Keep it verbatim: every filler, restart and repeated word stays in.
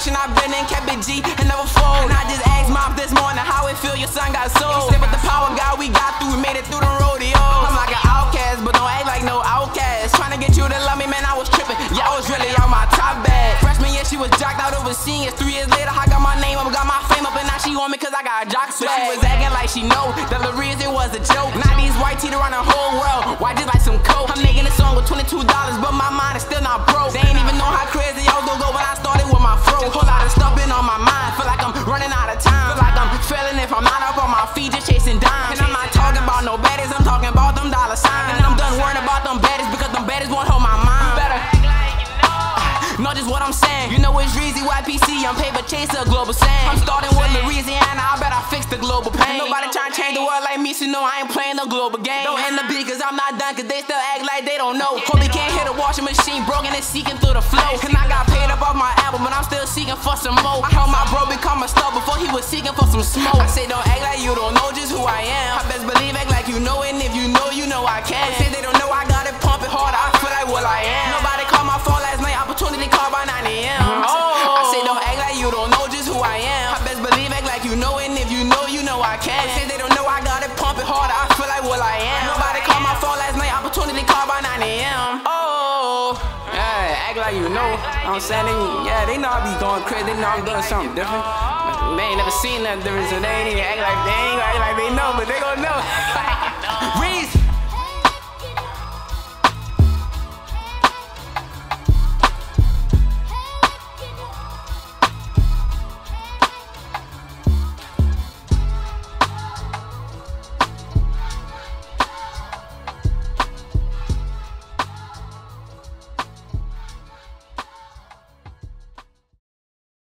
situation I've been in, kept it G and never fold. And I just asked mom this morning how it feel, your son got sold. He said with the power God we got through, we made it through the rodeo. I'm like an outcast, but don't act like no outcast. Trying to get you to love me, man, I was tripping. Yeah, I was really on my top bag. Freshman year, she was jocked out over seniors. Three years later, I got my name up, got my fame up, and now she on me cause I got a jock swag. She was acting like she know that Lareazy was a joke. Now these white teeth around the whole world, white just like some coke. I'm making a song with twenty-two dollars, but my mind is still not broke. They ain't even know how crazy I was gonna go when I started with my fro. Whole lot of stuff been on my mind, feel like I'm running out of time. Feel like I'm failing if I'm not up on my feet, just chasing dimes. And I'm not talking about no baddies, I'm talking about them dollar signs. And I'm done worrying about them baddies because them baddies won't hold my mind. Better know just what I'm saying. You know it's Reezy, Y P C, I'm paper chaser, global sand. I'm starting with Lareazy-Act, I bet I fix the global pain. Nobody trying to change the world like me, so no, I ain't playing no global game. Don't end the beat cause I'm not done, cause they still act like they don't know. Hope they can't hit a washing machine, broken and seeking through the flow. And I got paid up off my album, but I'm still seeking for some more. I heard my bro become a star before he was seeking for some smoke. I say don't act like you don't know just who I am. I best believe act like you know it, and if you know, you know I can. Say they don't know I got it pumping hard, I feel like well I am. Nobody called my phone last night, opportunity called by nine A M Oh. I say don't act like you don't know just who I am. I best believe act like you know it, and if you know, you know I can. Say they don't know I got it pumping hard, I feel like well I am. Nobody called my phone last night, opportunity called by nine A M Oh, yeah, act like you know. I'm saying, they, yeah, they know I be going crazy, they know I'm doing something different. They ain't never seen nothing different, so they ain't even act like they ain't gonna act like they know, but they gon' know.